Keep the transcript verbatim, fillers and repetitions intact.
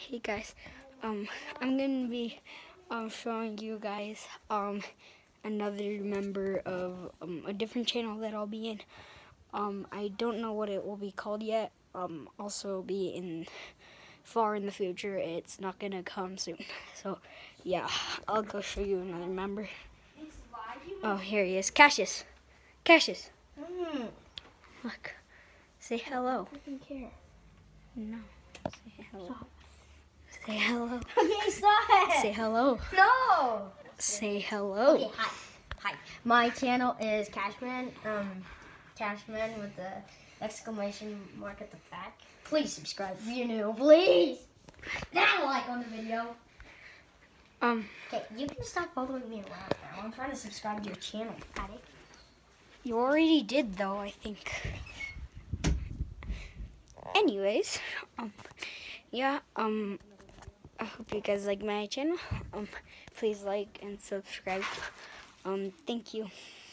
Hey guys, um, I'm gonna be um, showing you guys um, another member of um, a different channel that I'll be in. Um, I don't know what it will be called yet. Um, also be in far in the future. It's not gonna come soon. So yeah, I'll go show you another member. Oh, here he is, Cassius. Cassius. Mm. Look, say hello. I don't care. No, say hello. Stop. Say hello. Okay, stop. Say hello. No. Say hello. Okay, hi. Hi. My channel is Cashman. Um, Cashman with the exclamation mark at the back. Please subscribe if you're new, please. That like on the video. Um. Okay, you can stop following me around now. I'm trying to subscribe to your channel, Paddock. You already did, though, I think. Anyways, um, yeah, um, I hope you guys like my channel. Um, please like and subscribe. Um, thank you.